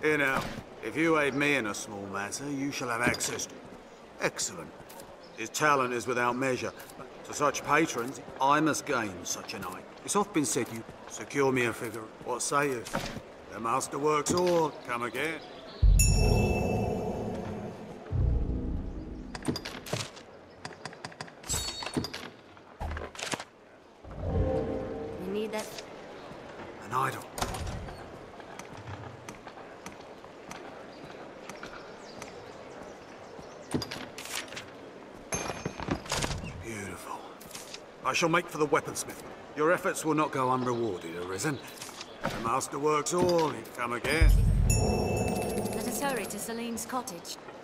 Here now, if you aid me in a small matter, you shall have access to... Excellent. His talent is without measure. To such patrons, I must gain such an eye. It's oft been said you secure me a figure. What say you? The master works all. Come again. You need that? An idol. Beautiful. I shall make for the weaponsmith. Your efforts will not go unrewarded, Arisen. The master works all. Come again. Let us hurry to Celine's cottage.